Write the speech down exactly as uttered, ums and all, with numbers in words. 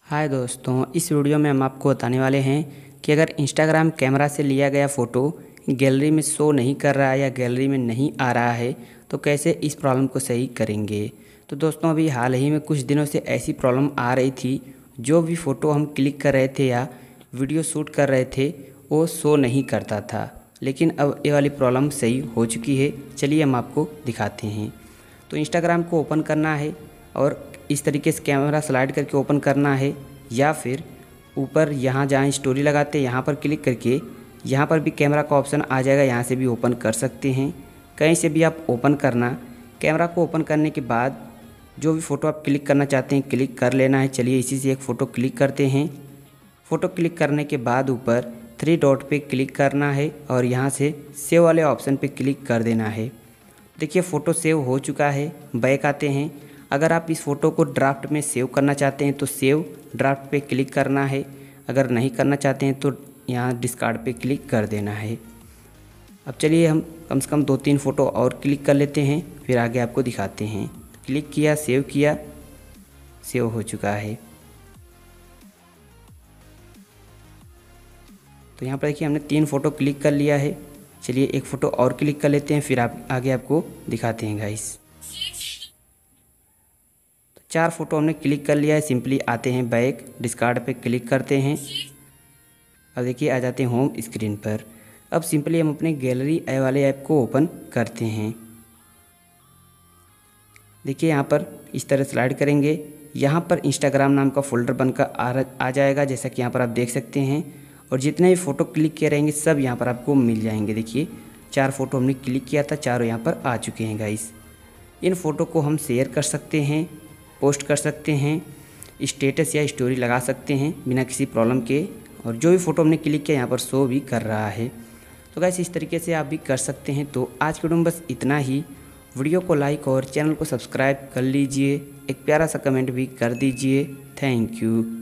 हाय दोस्तों, इस वीडियो में हम आपको बताने वाले हैं कि अगर इंस्टाग्राम कैमरा से लिया गया फ़ोटो गैलरी में शो नहीं कर रहा है या गैलरी में नहीं आ रहा है तो कैसे इस प्रॉब्लम को सही करेंगे। तो दोस्तों, अभी हाल ही में कुछ दिनों से ऐसी प्रॉब्लम आ रही थी। जो भी फ़ोटो हम क्लिक कर रहे थे या वीडियो शूट कर रहे थे वो शो नहीं करता था, लेकिन अब ये वाली प्रॉब्लम सही हो चुकी है। चलिए हम आपको दिखाते हैं। तो इंस्टाग्राम को ओपन करना है और इस तरीके से कैमरा स्लाइड करके ओपन करना है, या फिर ऊपर यहाँ जहाँ स्टोरी लगाते हैं यहाँ पर क्लिक करके यहाँ पर भी कैमरा का ऑप्शन आ जाएगा, यहाँ से भी ओपन कर सकते हैं। कहीं से भी आप ओपन करना। कैमरा को ओपन करने के बाद जो भी फ़ोटो आप क्लिक करना चाहते हैं क्लिक कर लेना है। चलिए इसी से एक फ़ोटो क्लिक करते हैं। फ़ोटो क्लिक करने के बाद ऊपर थ्री डॉट पे क्लिक करना है और यहाँ से सेव वाले ऑप्शन पे क्लिक कर देना है। देखिए फ़ोटो सेव हो चुका है। बैक आते हैं। अगर आप इस फ़ोटो को ड्राफ्ट में सेव करना चाहते हैं तो सेव ड्राफ्ट पे क्लिक करना है। अगर नहीं करना चाहते हैं तो यहाँ डिस्कार्ड पे क्लिक कर देना है। अब चलिए हम कम से कम दो तीन फ़ोटो और क्लिक कर लेते हैं, फिर आगे आपको दिखाते हैं। क्लिक किया, सेव किया, सेव हो चुका है। तो यहाँ पर देखिए हमने तीन फ़ोटो क्लिक कर लिया है। चलिए एक फ़ोटो और क्लिक कर लेते हैं, फिर आप आगे आपको दिखाते हैं गाइस। तो चार फ़ोटो हमने क्लिक कर लिया है। सिंपली आते हैं बैक, डिस्कार्ड पे क्लिक करते हैं। अब देखिए आ जाते हैं होम स्क्रीन पर। अब सिंपली हम अपने गैलरी ऐप वाले ऐप को ओपन करते हैं। देखिए यहाँ पर इस तरह स्लाइड करेंगे, यहाँ पर इंस्टाग्राम नाम का फ़ोल्डर बनकर आ, आ जाएगा, जैसा कि यहाँ पर आप देख सकते हैं। और जितने भी फ़ोटो क्लिक किए रहेंगे सब यहाँ पर आपको मिल जाएंगे। देखिए चार फ़ोटो हमने क्लिक किया था, चारों यहाँ पर आ चुके हैं गाइस। इन फ़ोटो को हम शेयर कर सकते हैं, पोस्ट कर सकते हैं, स्टेटस या स्टोरी लगा सकते हैं बिना किसी प्रॉब्लम के। और जो भी फ़ोटो हमने क्लिक किया यहाँ पर शो भी कर रहा है। तो गाइस इस तरीके से आप भी कर सकते हैं। तो आज के वीडियो में बस इतना ही। वीडियो को लाइक और चैनल को सब्सक्राइब कर लीजिए। एक प्यारा सा कमेंट भी कर दीजिए। Thank you.